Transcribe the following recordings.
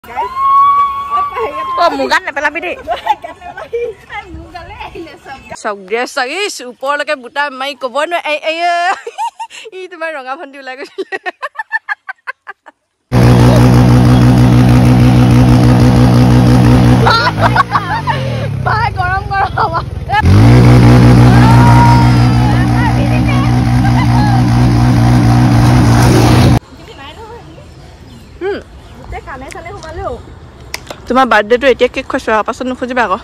মুগান নেপেলাবি দেই চব ড্ৰেছ চাগিছ ওপৰলৈকে বুটা মাৰি ক'ব নোৱাৰে ই তোমাৰ ৰঙা ভণ্টি ওলাই গৈছিলে গৰম গৰম তোমাৰ বাৰ্থডেটো এতিয়া কেক খুৱাইছো পাছত নুখুজিবা আকৌ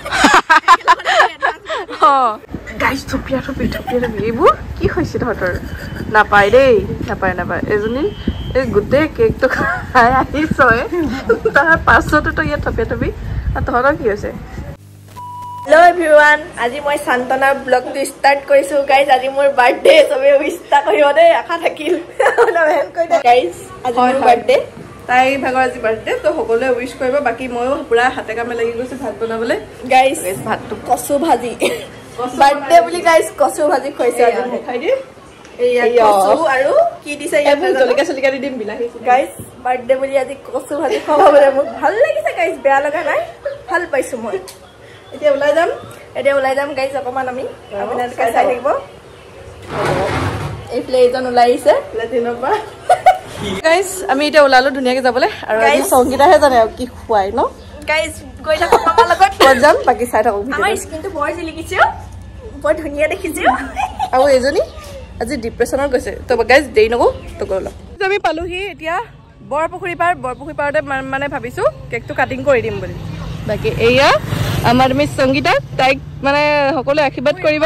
গাইজ থপিয়া থপি এইবোৰ কি হৈছে তহঁতৰ নাপায় দেই নাপায় এজনী এই গোটেই কেকটো খাই আহিছ তাৰ পাছতো তই ইয়াত থপিয়া থপি আৰু তহঁতৰ কি হৈছে হেল্ল' এভৰিৱান আজি মই সান্তনাৰ ব্লগটো ষ্টাৰ্ট কৰিছোঁ গাইজ আজি মোৰ বাৰ্থডে চবে উইচ এটা কৰিব দেই আশা থাকিল গাইজ আজি মোৰ বাৰ্থডে তাই ভাগৰ আজি বাৰ্থডে তো সকলোৱে উইচ কৰিব বাকী ময়ো পুৰা হাতে কামে লাগি গৈছো ভাত বনাবলৈ গাইজ ভাতটো কচু ভাজি বাৰ্থডে বুলি গাইজ কচু ভাজি খুৱাইছে আজি মোক খাই দি কচু আৰু কি দিছে ইয়াত জলকীয়া চলিকা দি দিম বিলাহী গাইজ বাৰ্থডে বুলি আজি কচু ভাজি খুৱাবলৈ মোক ভাল লাগিছে গাইজ বেয়া লগা নাই ভাল পাইছো মই এতিয়া ওলাই যাম গাইজ অকণমান আমি আপোনালোকে চাই থাকিব এইফালে এইজন ওলাই আহিছে লেট্ৰিনৰ পৰা গাইজ আমি এতিয়া ওলালো ধুনীয়াকে যাবলৈ আৰু আজি সংগীতাহে জানে আৰু কি খুৱাই ন গাইজ গৈ থাকো মামাৰ লগত ক'ত যাম বাকী চাই থাকো আমাৰ স্কিনটো বৰ জিলিকিছে বৰ ধুনীয়া দেখিছে আৰু এজনী আজি ডিপ্ৰেশ্যনত গৈছে তো গাইজ দেৰি নকৰো তো গৈ লওঁ আমি পালোহি এতিয়া বৰপুখুৰী পাৰতে মানে ভাবিছো কেকটো কাটিং কৰি দিম বুলি বাকী এয়া আমাৰ মিছ সংগীতা তাইক মানে সকলোৱে আশীৰ্বাদ কৰিব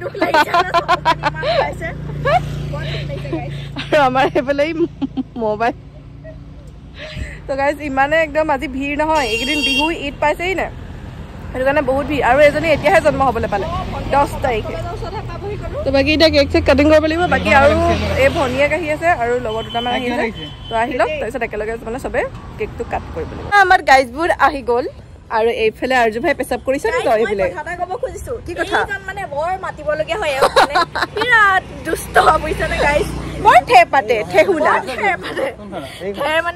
আৰু আমাৰ এইফালে মোবাইল তো গাইজ ইমানে একদম আজি ভিৰ নহয় এইকেইদিন বিহু ঈদ পাইছেহি নে সেইটো কাৰণে বহুত ভিৰ আৰু এজনী এতিয়াহে জন্ম হ'বলৈ পালে 10 তাৰিখে তো বাকী এতিয়া কেক চেক কাটিং কৰিব লাগিব বাকী আৰু এই ভনীয়েক আহি আছে আৰু লগৰ দুটামান আহি আছে তো আহি লওক তাৰপিছত একেলগে মানে চবে কেকটো কাট কৰিব লাগিব আমাৰ গাইজবোৰ আহি গ'ল আৰু এইফালে আৰজু ভাই পেচাব কৰিছে নি তই এইফালে কথা ক'ব খুজিছো কি কথা মানে বৰ মাতিবলগীয়া হয় মানে বিৰাট দুষ্ট বুজিছে নে গাইজ বৰ ঠেপাতে ঠেহুলা ঠেৰ মানে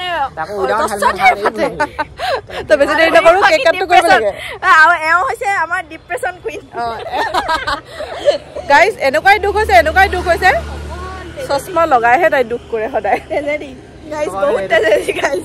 তো বেছি দেৰি নকৰো কেক কাটটো কৰিব লাগে আৰু এওঁ হৈছে আমাৰ ডিপ্ৰেশ্যন কুইন গাইজ এনেকুৱাই দুখ হৈছে চশমা লগাইহে তাই দুখ কৰে সদায় গাইজ বহুত তেজেৰি গাইজ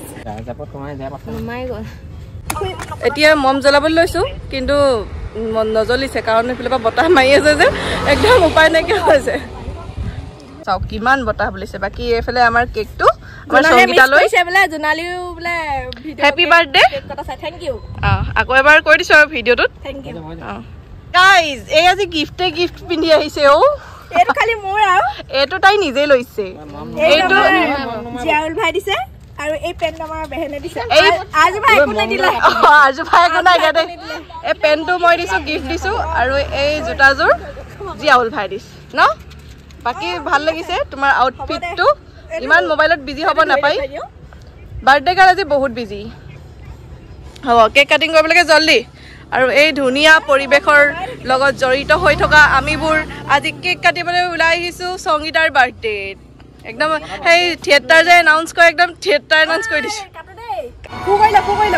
এতিয়া মম জ্বলাবলৈ লৈছো কিন্তু নজ্বলিছে কাৰণ এইফালে পৰা বতাহ মাৰি আছে যে একদম উপায় নাইকিয়া হৈছে চাওক কিমান বতাহ বুলিছে বাকী এইফালে আমাৰ কেকটো আমাৰ সংগীতা লৈছে বোলে জোনালিও বোলে হেপী বাৰ্থডে থেংক ইউ আকৌ এবাৰ কৈ দিছো আৰু ভিডিঅ'টোত থেংক ইউ গাইজ এই আজি গিফ্ট পিন্ধি আহিছে এইটো খালি মোৰ আৰু এইটো তাই নিজে লৈছে এইটো জিয়াউল ভাই দিছে আৰু এই পেন আমাৰ বেহেনে দিছে আজু ভাই কোনে দিলে আজু ভাই কোনে গাতে এই পেনটো মই দিছো গিফট দিছো আৰু এই জোতাযোৰ জিয়াউল ভাই দিছে ন বাকি ভাল লাগিছে তোমাৰ আউটফিটটো ইমান মোবাইলত বিজি হ'ব নাপাই বাৰ্থডে গাল আজি বহুত বিজি হ'ব কেক কাটিং কৰিব লাগে জলদি আৰু এই ধুনীয়া পৰিবেশৰ লগত জড়িত হৈ থকা আমিবোৰ আজি কেক কাটিবলৈ ওলাই আহিছো সংগীতাৰ বাৰ্থডে একদম সেই থিয়েটাৰ যে এনাউন্স কৰে একদম থিয়েটাৰ এনাউন্স কৰি দিছে কু কইলা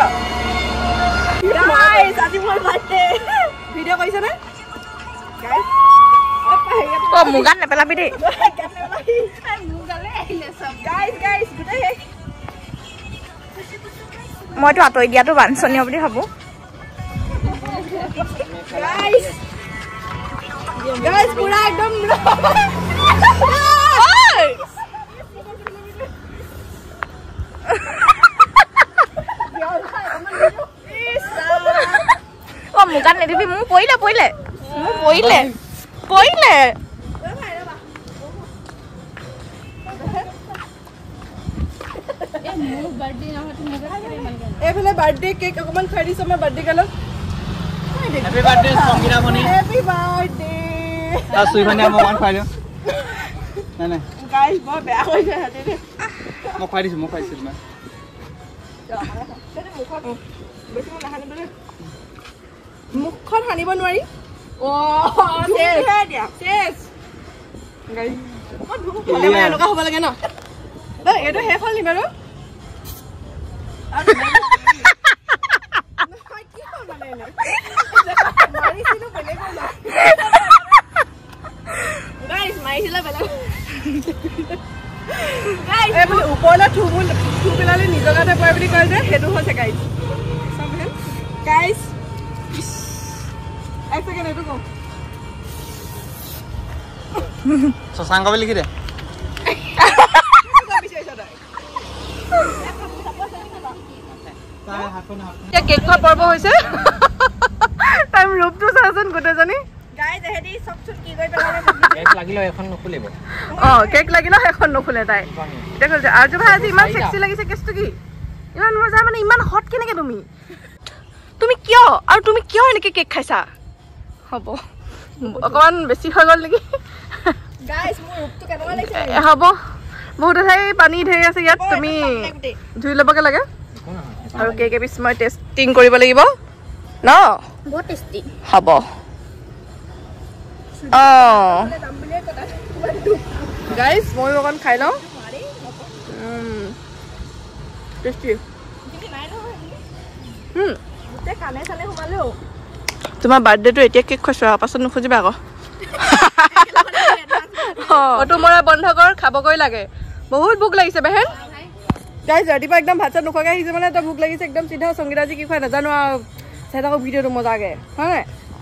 গাইস আজি মোৰ বাৰ্থডে ভিডিঅ' কৰিছে নে গাইস মুগান নেপেলাবি দেই মইতো আঁতৰি দিয়াটো বাঞ্ছনীয় বুলি ভাবো পুৰা একদম মুগান নিদিবি মোৰ পৰিলে এইফালে বাৰ্থডে কেক অকমান খাই দিছো মই বাৰ্থডে গালত হ্যাপি বাৰ্থডে সংগীতা ভনি হ্যাপি বাৰ্থডে সুই ভনি মই মান খাই দিও নাই গাইস বৰ বেয়া হৈ যায় হাতে মই খাই দিছো না মুখখন হানিব নোৱাৰি শেষ গাইস এনেকুৱা হ'ব লাগে ন এইটো শেষ হ'ল নি বাৰু ওপৰলৈ থু পেলালে নিজৰ গাতে পৰে বুলি কয় যে সেইটো হৈছে গাইজ গাইজ এক ছেকেণ্ড এইটো কওঁ শশাংক বুলি লিখি দে কেক খোৱা পৰ্ব হৈছে টাইম ৰূপটো চাচোন গোটেইজনী কেক লাগিলে এখন নুখুলিব কেক লাগিলে এখন নুখুলে তাই এতিয়া কৈছে আৰ্জু ভাই আজি ইমান সেক্সি লাগিছে কেছটো কি ইমান মজা মানে ইমান হট কেনেকে তুমি কিয় আৰু তুমি কিয় এনেকে কেক খাইছা হ'ব অকমান বেছি হৈ গ'ল নেকি হ'ব বহুত ঠাই পানী ঢেৰ আছে ইয়াত তুমি ধুই ল'বগে লাগে আৰু কেক এপিচ মই টেষ্টিং কৰিব লাগিব ন বহুত টেষ্টি হ'ব গাইজ ময়ো অকণ খাই লওঁ টেষ্টি তোমাৰ বাৰ্থডেটো এতিয়া কেক খুৱাইছো আৰু পাছত নুখুজিবা আকৌ অটো মৰা বন্ধ কৰ খাবগৈ লাগে বহুত ভোক লাগিছে বেহেন গাইজ ৰাতিপুৱা একদম ভাত চাত নোখোৱাকৈ আহিছে মানে এটা ভোক লাগিছে একদম চিধা সংগীতাজি কি খুৱাই নাজানো আৰু চাই থাকক ভিডিঅ'টো মজাকে হয়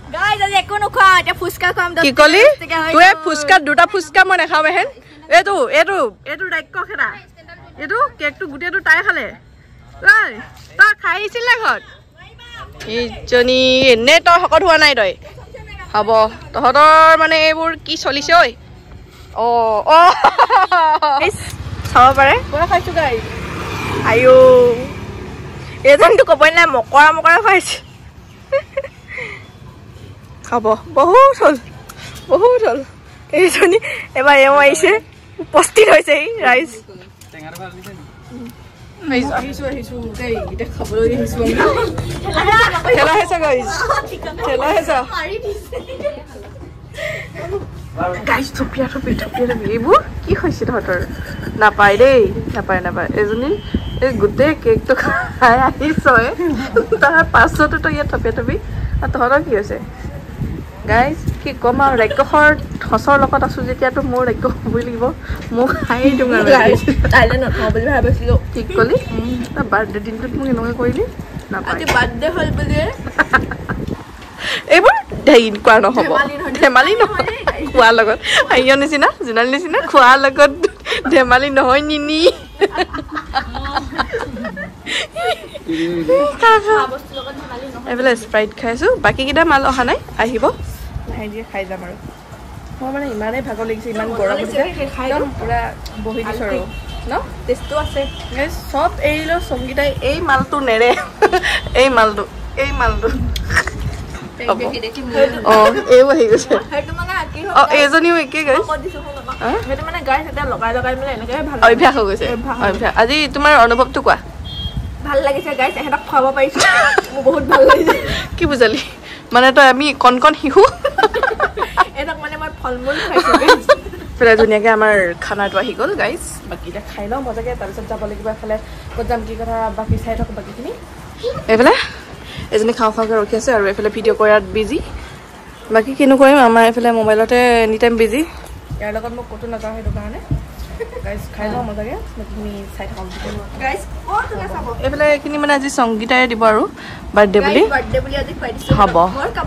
কি কলি তোৱে ফুচকা দুটা ফুচকা মই নাখাওঁ বেহেন এইটো ৰাক্ষ খেদা এইটো কেকটো গোটেইটো তাই খালে তই খাই আহিছিল নে ঘৰত এইজনী এনেই তই শকত হোৱা নাই তই হ'ব তহঁতৰ মানে এইবোৰ কি চলিছে ঐ চাব পাৰে কোনে খাইছো গাই আইঅ এইজনীতো ক'বই নাই মকৰা খুৱাইছে খাব বহুত হ'ল এইজনী এবাৰ এওঁ আহিছে উপস্থিত হৈছে ৰাইজ আহিছো দেই এতিয়া খাবলৈ আহিছো ঠেলা হেঁচা গাইজ ঠেলা হেঁচা গাইজ থপিয়া এইবোৰ কি হৈছে তহঁতৰ নাপায় দেই নাপায় এজনী এই গোটেই কেকটো খাই আহিছই তাৰ পাছতো তই ইয়াত থপিয়া আৰু তহঁতৰ কি হৈছে গাইজ কি ক'ম আৰু ৰাক্ষসৰ সঁচৰ লগত আছো যেতিয়াতো মোৰ ৰাক্ষস হ'বই লাগিব মোক খাই দিওঁ কাইলৈ নথওঁ বুলি ভাবিছিলোঁ ঠিক ক'লি তই বাৰ্থডে দিনটোত মোক এনেকুৱা কৰিলি নাপায় বাৰ্থডে হ'ল বুলি এইবোৰ কোৱা নহ'ব ধেমালি নহয় খোৱাৰ লগত হাঁহিৰ নিচিনা জোনালীৰ নিচিনা খোৱাৰ লগত ধেমালি নহয় নিনি এইফালে স্প্ৰাইট খাইছোঁ বাকীকেইটা মাল অহা নাই আহিব লাহে দিয়ে খাই যাম আৰু মই মানে ইমানেই ভাগৰ লাগিছে ইমান গৰম হৈছে একদম পূৰা বহি দিছোঁ আৰু ন টেষ্টটো আছে চব এৰিলেও সংগীতাই এই মালটো নেৰে এই মালটো এইও আহি গৈছে এইজনীও একেই অভ্যাস হৈ গৈছে আজি তোমাৰ অনুভৱটো কোৱা ভাল লাগিছে গাইজ এহেঁতক খুৱাব পাৰিছো মোৰ বহুত ভাল লাগিছে কি বুজালি মানে তই আমি কণ শিশু এহেঁতক মানে মই ফল মূল খাইছোঁ ধুনীয়াকৈ আমাৰ খানাটো আহি গ'ল গাইজ বাকী এতিয়া খাই লওঁ মজাকৈ তাৰপিছত যাব লাগিব এফালে ক'ত যাম কি কথা বাকী চাই থাকোঁ বাকীখিনি এইফালে এজনী খাওঁকৈ ৰখি আছে আৰু এইফালে ভিডিঅ' কৰাত বিজি বাকী কিনো কৰিম আমাৰ এইফালে মোবাইলতে এনি টাইম বিজি ইয়াৰ লগত মোক ক'তো নাযাওঁ সেইটো কাৰণে গাইজ খাই লওঁ মজাকৈ বাকীখিনি চাই থাকোঁ এইফালে এইখিনি মানে আজি সংগীতাই দিব আৰু বাৰ্থডে বুলি হ'ব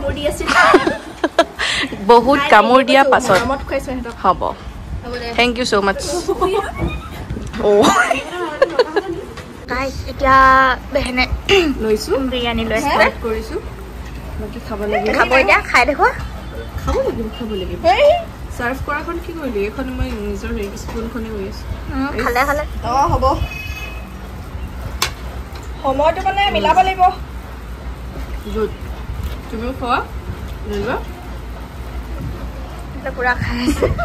বহুত কামোৰ দিয়া পাছত হ'ব থেংক ইউ ছ' মাছ এতিয়া বেহেনে লৈছোঁ বিৰিয়ানী লৈ কৰিছোঁ বাকী খাব লাগিব খাব এতিয়া খাই দেখুৱা খাব লাগিব চাৰ্ভ কৰাখন কি কৰিলি এইখন মই নিজৰ স্পুনখনে কৰি আছোঁ খালে হ'ব সময়টো মানে মিলাব লাগিব গুড তুমিও খোৱা পুৰা খাই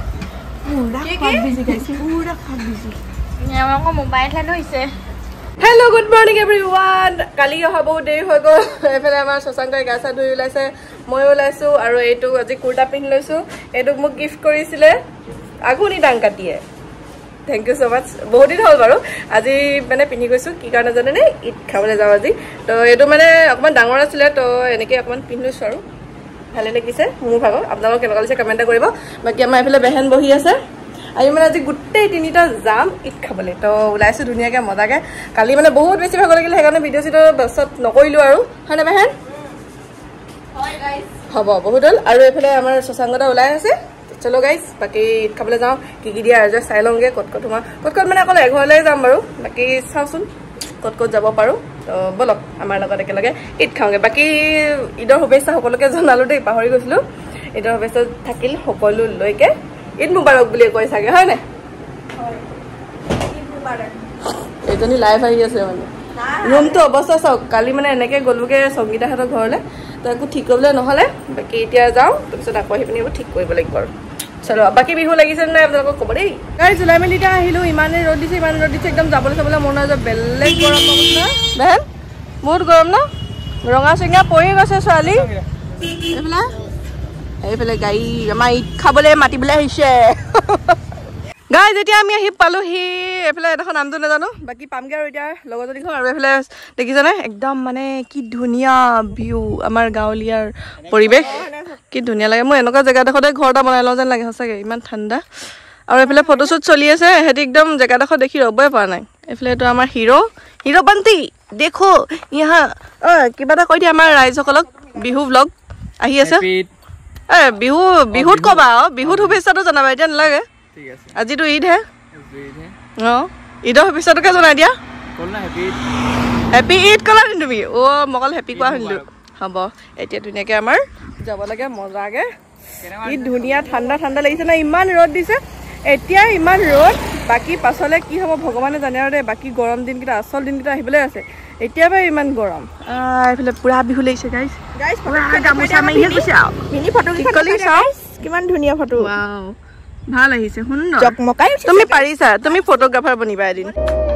আকৌ মোবাইলহে হৈছে হেল্ল' গুড মৰ্ণিং এভৰিৱান কালি অহা বহুত দেৰি হৈ গ'ল এইফালে আমাৰ শশাংকই গা চা ধুই ওলাইছে ময়ো ওলাইছোঁ আৰু এইটো আজি কুৰ্তা পিন্ধি লৈছোঁ এইটোক মোক গিফ্ট কৰিছিলে আঘোণী দাং কাটিয়ে থেংক ইউ ছ' মাছ বহুত দিন হ'ল বাৰু আজি মানে পিন্ধি গৈছোঁ কি কাৰণে জানেনে ঈদ খাবলৈ যাওঁ আজি তো এইটো মানে অকণমান ডাঙৰ আছিলে তো এনেকৈ অকণমান পিন্ধি লৈছোঁ আৰু ভালে লাগিছে মোৰ ভাগৰ আপোনালোকক কেনেকুৱা লাগিছে কমেণ্ট কৰিবা বাকী আমাৰ এইফালে বেহেন বহি আছে আমি মানে আজি গোটেই তিনিটা যাম ঈদ খাবলৈ তো ওলাইছোঁ ধুনীয়াকৈ মজাকৈ কালি মানে বহুত বেছি ভাগৰ লাগিলে সেইকাৰণে ভিডিঅ' চিডিঅ' পাছত নকৰিলোঁ আৰু হয়নে বেহেন হ'ব বহুত হ'ল আৰু এইফালে আমাৰ শশাংকতা ওলাই আছে চলো গাইজ বাকী ঈদ খাবলৈ যাওঁ কি দিয়ে আৰু চাই লওঁগৈ ক'ত ক'ত সোমাওঁ ক'ত ক'ত মানে অকল এঘৰলৈ যাম বাৰু বাকী চাওঁচোন ক'ত ক'ত যাব পাৰোঁ তো ব'লক আমাৰ লগত একেলগে ঈদ খাওঁগৈ বাকী ঈদৰ শুভেচ্ছা সকলোকে জনালোঁ দেই পাহৰি গৈছিলোঁ ঈদৰ শুভেচ্ছা থাকিল সকলোলৈকে ঈদ মুবাৰক বুলিয়ে কয় চাগে হয় নাই এইজনী লাইভ আহি আছে মানে ৰুমটো অৱস্থা চাওক কালি মানে এনেকৈ গ'লোগৈ সংগীতাহঁতৰ ঘৰলৈ তো একো ঠিক কৰিবলৈ নহ'লে বাকী এতিয়া যাওঁ তাৰপিছত আকৌ আহি পিনি এইবোৰ ঠিক কৰিব লাগিব আৰু চলো বাকী বিহু লাগিছে নাই আপোনালোকক ক'ব দেই গাড়ী চলাই মেলি এতিয়া আহিলোঁ ইমানেই ৰ'দ দিছে একদম যাবলৈ চাবলৈ মন নাযায় বেলেগ গৰম নহয় বেহেন বহুত গৰম ন ৰঙা চিঙা পৰি গৈছে ছোৱালী এইফালে গাড়ী আমাৰ ঈদ খাবলৈ মাতিবলৈ আহিছে গাই যেতিয়া আমি আহি পালোহি এইফালে এডোখৰ নামটো নাজানো বাকী পামগৈ আৰু এতিয়া লগৰজনী ঘৰ আৰু এইফালে দেখিছেনে একদম মানে কি ধুনীয়া ভিউ আমাৰ গাঁৱলীয়াৰ পৰিৱেশ কি ধুনীয়া লাগে মই এনেকুৱা জেগাডোখৰতে ঘৰ এটা বনাই লওঁ যেন লাগে সঁচাকৈ ইমান ঠাণ্ডা আৰু এইফালে ফটোশ্বুট চলি আছে সিহঁতি একদম জেগাডোখৰ দেখি ৰ'বই পৰা নাই এইফালে এইটো আমাৰ হিৰ' বান্তি দেখো ইহা কিবা এটা কৈ দিয়ে আমাৰ ৰাইজসকলক বিহু ব্লগ আহি আছে বিহুত ক'বা বিহুত শুভেচ্ছাটো জনাবা এতিয়া নালাগে আজিতো ঈদ হে অঁ ঈদৰ শুভেচ্ছাটোকে জনাই দিয়া হেপী ঈদ ক'লা নি তুমি মই অকল হেপী কোৱা শুনিলোঁ হ'ব এতিয়া ধুনীয়াকৈ আমাৰ যাব লাগে মজাকৈ কি ধুনীয়া ঠাণ্ডা ঠাণ্ডা লাগিছে না ইমান ৰ'দ দিছে এতিয়া ইমান ৰ'দ বাকী পাছলৈ কি হ'ব ভগৱানে জানে আৰু দেই বাকী গৰম দিনকেইটা আচল দিনকেইটা আহিবলৈ আছে এতিয়া বাৰু ইমান গৰম এইফালে পুৰা বিহু লাগিছে গাইজ গামোচা মাৰিহে গৈছে আৰু কিমান ধুনীয়া ফটো ভাল আহিছে সুন্দৰ তুমি পাৰিছা তুমি ফটোগ্ৰাফাৰ বনিবা এদিন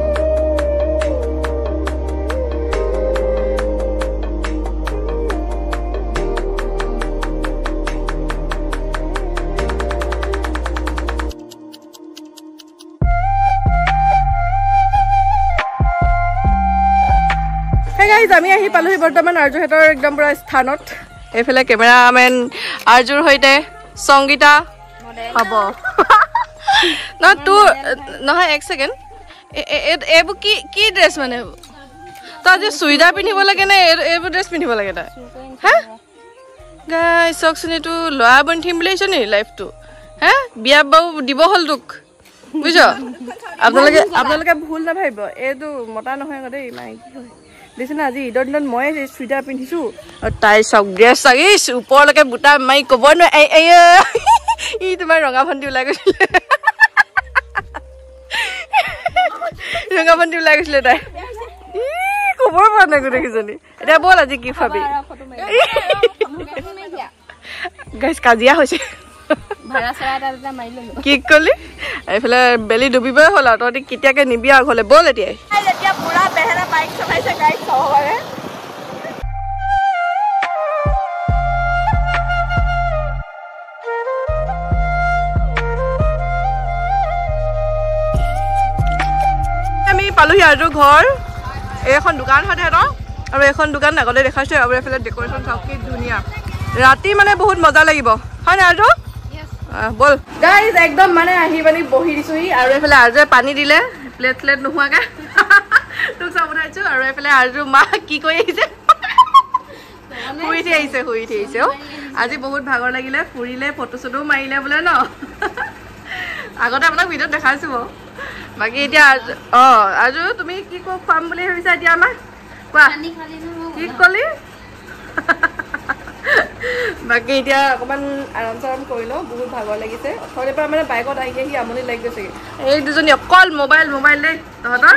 আমি আহি পালোহি বৰ্তমান আৰ্যুহঁতৰ একদম পুৰা স্থানত এইফালে কেমেৰামেন আৰ্যুৰ সৈতে সংগীতা হ'ব নহয় এক ছেকেণ্ড এইবোৰ কি ড্ৰেছ মানে তই আজি চুইদাৰ পিন্ধিব লাগে নে এইবোৰ ড্ৰেছ পিন্ধিব লাগে তই হা গাই চাওকচোন এইটো ল'ৰা বনি থাকিম বুলি আহিছ নি লাইফটো হা বিয়া বাৰু দিব হ'ল তোক বুজিছ আপোনালোকে ভুল নাভাবিব এইটো মতা নহয় আকৌ দেই মাইকী হয় দেখিছে আজি ঈদৰ দিনত মই চুইদাৰ পিন্ধিছোঁ আৰু তাই চাওক ড্ৰেছ চাগিছ ওপৰলৈকে বুটা মাৰি ক'ব নোৱাৰে ই তোমাৰ ৰঙা ভণ্টি ওলাই গৈছিলে ৰঙা ভণ্টি ওলাই গৈছিলে তাই ক'বই পৰা নাই গোটেইকেইজনী এতিয়া ব'ল আজি কি খাবি গাইছ কাজিয়া হৈছে কি কলি এইফালে বেলি ডুবিবই হ'ল আৰু তহঁতি কেতিয়াকে নিবি আৰু ঘৰলৈ ব'ল এতিয়াই পুৰা বেহেৰা বাইক চলাইছে গাইছ সহকাৰে আমি পালোহি আৰু ঘৰ এইখন দোকান হয় সিহঁতৰ আৰু এইখন দোকান আগতে দেখাইছোঁ আৰু এইফালে ডেক'ৰেশ্যন চাওক কি ধুনীয়া ৰাতি মানে বহুত মজা লাগিব হয় নাই আৰু বল গাইজ একদম মানে আহি পানি বহি দিছোঁহি আৰু এইফালে আৰ্যুৱে পানী দিলে প্লেট প্লেট নোহোৱাকৈ তোক চাব পঠাইছোঁ আৰু এইফালে আৰ্যুৰ মা কি কৰি আহিছে শুই উঠি আহিছে আজি বহুত ভাগৰ লাগিলে ফুৰিলে ফটো চটো মাৰিলে বোলে ন আগতে আপোনাক ভিডিঅ'ত দেখাইছোঁ বাৰু বাকী এতিয়া আৰ্যু তুমি কি খুৱাম বুলি ভাবিছা এতিয়া আমাক কোৱা কি ক'লি বাকী এতিয়া অকণমান আৰাম চাৰাম কৰি লওঁ বহুত ভাগৰ লাগিছে অথনিৰ পৰা মানে বাইকত আহি আহি আমনি লাগি গৈছেগৈ এই দুজনী অকল মোবাইল দেই তহঁতৰ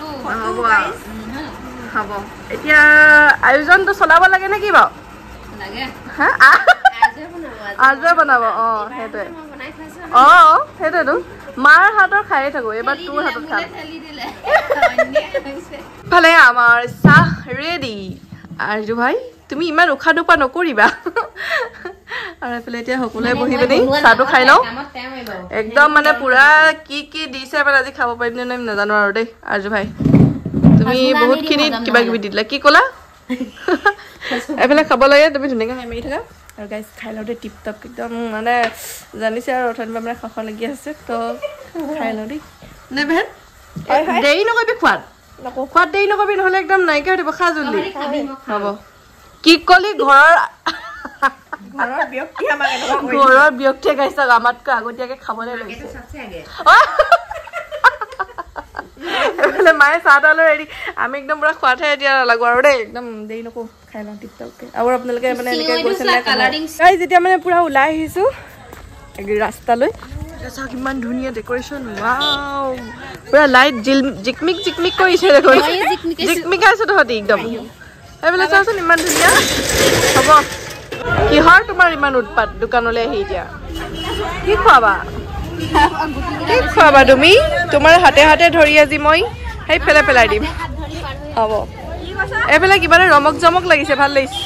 হ'ব এতিয়া আয়োজনটো চলাব লাগে নে কি বাৰু হা আৰ্যুৱে বনাব সেইটোৱে সেইটোৱেতো মাৰ হাতৰ খায়ে থাকোঁ এইবাৰ তোৰ হাতত খাম ভালে আমাৰ চাহ ৰেডি আৰ্যু ভাই তুমি ইমান উশাহ নোপোৱা নকৰিবা আৰু এফালে এতিয়া সকলোৱে বহি পিনি চাহটো খাই লওঁ একদম মানে পুৰা কি দিছে মানে আজি খাব পাৰিম নে নাই নাজানো আৰু দেই আৰজু ভাই তুমি বহুতখিনি কিবা কিবি দি দিলা কি ক'লা এফালে খাব লাগে তুমি ধুনীয়াকৈ খাই মাৰি থাকা আৰু গাইজ খাই লওঁতে টিপ টপ একদম মানে জানিছে আৰু অৰ্থনীতি মানে খখ লাগি আছে তো খাই লওঁ দেই নে বেহেন দেৰি নকৰিবি খোৱাত দেৰি নকৰিবি নহ'লে একদম নাইকিয়া হৈ দিব খা জল্দি হ'ব কি কলি ঘৰৰ ব্যক্তিয়ে গাইছে আমাতকৈ আগতীয়াকৈ খাবলৈ লৈছে এইফালে মায়ে চাহ তাহ লৈ ৰেডি আমি একদম পুৰা খোৱাতহে এতিয়া লাগো আৰু দেই একদম দেৰি নকৰো খাই লওঁ টিপ টপকে আৰু আপোনালোকে মানে এনেকৈ গৈছে নাই যেতিয়া মানে পুৰা ওলাই আহিছোঁ ৰাস্তালৈ চাওক ইমান ধুনীয়া ডেকৰেশ্যন ৱাও পুৰা লাইট জিকমিক কৰিছে দেখোন জিকমিকাইছে তহঁতি একদম এইফালে চাওচোন ইমান ধুনীয়া হ'ব কিহৰ তোমাৰ ইমান উৎপাত দোকানলৈ আহি এতিয়া কি খোৱাবা তুমি তোমাৰ হাতে হাতে ধৰি আজি মই সেইফালে পেলাই দিম হ'ব এইফালে কিবা এটা ৰমক জমক লাগিছে ভাল লাগিছে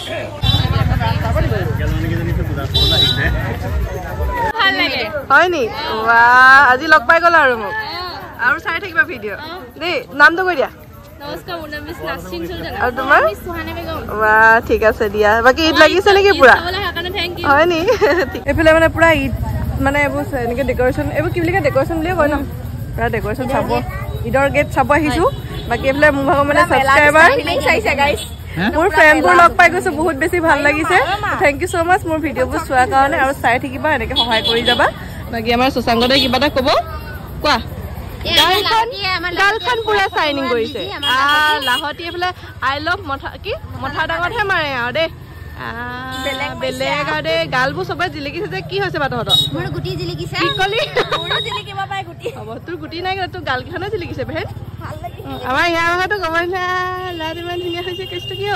হয় নি আজি লগ পাই গ'লা আৰু মোক আৰু চাই থাকিবা ভিডিঅ' দেই নামটো কৈ দিয়া আৰু তোমাৰ ঠিক আছে দিয়া বাকী ঈদ লাগিছে নেকি পুৰা হয় নি এইফালে মানে পুৰা ঈদ মানে এইবোৰ এনেকৈ ডেকৰেশ্যন এইবোৰ কি বুলি কয় ডেকৰেশ্যন বুলিয়ে কয় ন পুৰা ডেকৰেশ্যন চাব ঈদৰ গেট চাব আহিছোঁ বাকী এইফালে মোৰ ভাগৰ মানে ছাবস্ক্ৰাইবাৰ মোৰ ফ্ৰেণ্ডবোৰ লগ পাই গৈছোঁ বহুত বেছি ভাল লাগিছে থেংক ইউ ছ' মাছ মোৰ ভিডিঅ'বোৰ চোৱাৰ কাৰণে আৰু চাই থাকিবা এনেকৈ সহায় কৰি যাবা বাকী আমাৰ শশাংকতে কিবা এটা ক'ব কোৱা গালখন পুৰা চাইনিং কৰিছে লাহতি এইফালে আই লভ মথা ডাঙৰহে মাৰে আৰু দেই বেলেগ আৰু দেই গালবোৰ চবে জিলিকিছে যে কি হৈছে বা তহঁতৰ হ'ব তোৰ গুটি নাই তোৰ গালকেইখনে জিলিকিছে বেহেন আমাৰ ইয়াৰ কথাটো ক'ব লাট ইমান ধুনীয়া হৈছে কেছটো কিয়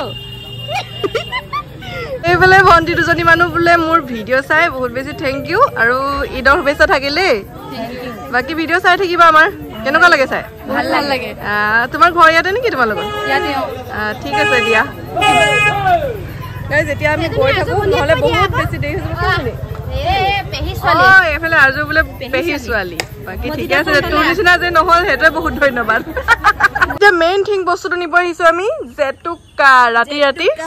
এইফালে ভণ্টি দুজনী মানুহ বোলে মোৰ ভিডিঅ' চাই বহুত বেছি থেংক ইউ আৰু ঈদৰ শুভেচ্ছা থাকিলেই বাকী ভিডিঅ' চাই থাকিবা আমাৰ কেনেকুৱা লাগে চাই ভাল লাগে তোমাৰ ঘৰ ইয়াতে নেকি তোমালোকৰ ঠিক আছে দিয়া যেতিয়া আমি গৈ থাকো নহ'লে বহুত বেছি দেৰি এইফালে আৰজু বোলে পেহী ছোৱালী বাকী ঠিকে আছে তোৰ নিচিনা যে নহ'ল সেইটোৱে বহুত ধন্যবাদ এতিয়া মেইন থিং বস্তুটো নিব আহিছো আমি জেতুকা ৰাতি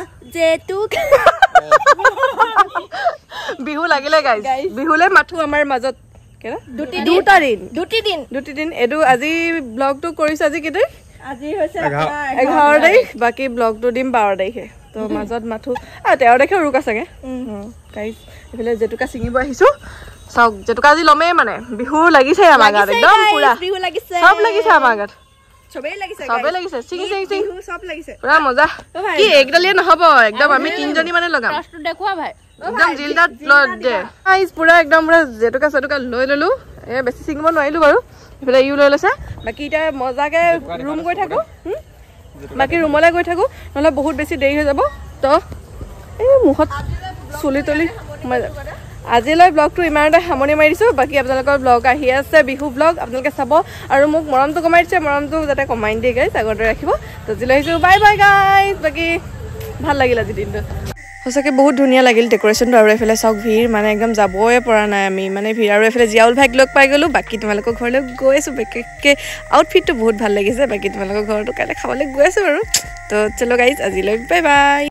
বিহু লাগিলে গাইজ বিহুলে মাথো আমাৰ মাজত দুটা দিন এইটো আজি ব্লগটো কৰিছো আজি কেই তাৰিখ আজি হৈছে 11 তাৰিখ বাকী ব্লগটো দিম 12 তাৰিখে তো মাজত মাথো আৰু 13 তাৰিখে উৰুকা চাগে গাইজ এইফালে জেতুকা ছিঙিব আহিছো চাওক জেতুকা আজি ল'মেই মানে বিহু লাগিছে আমাৰ গাত একদম পুৰা চব লাগিছে আমাৰ গাত চবেই লাগিছে চিং পুৰা মজা কি একডালিয়ে নহ'ব একদম আমি তিনিজনী মানে লগাম একদম জিলদাত দে পুৰা একদম পুৰা জেতুকা চেতুকা লৈ ল'লো বেছি ছিঙিব নোৱাৰিলোঁ বাৰু এইফালে ইও লৈ লৈছে বাকী এতিয়া মজাকৈ ৰুম গৈ থাকোঁ বাকী ৰুমলৈ গৈ থাকোঁ নহ'লে বহুত বেছি দেৰি হৈ যাব তো এই মুখত চুলি তুলি সোমাই যাব আজিলৈ ব্লগটো ইমানতে সামৰণি মাৰি দিছোঁ বাকী আপোনালোকৰ ব্লগ আহি আছে বিহু ব্লগ আপোনালোকে চাব আৰু মোক মৰমটো কমাই দিছে মৰমটো যাতে কমাই দিয়ে গাইজ আগতে ৰাখিব তো আজিলৈ আহিছোঁ বাই বাই গাইজ বাকী ভাল লাগিল আজি দিনটো সঁচাকৈ বহুত ধুনীয়া লাগিল ডেকৰেশ্যনটো আৰু এইফালে চাওক ভিৰ মানে একদম যাবই পৰা নাই আমি মানে ভিৰ আৰু এইফালে জিয়াউল ভাইক লগ পাই গ'লোঁ বাকী তোমালোকৰ ঘৰলৈ গৈ আছোঁ বিশেষকৈ আউটফিটটো বহুত ভাল লাগিছে বাকী তোমালোকৰ ঘৰতো কাইলৈ খাবলৈ গৈ আছোঁ বাৰু তো চলো গাইজ আজিলৈ বাই বাই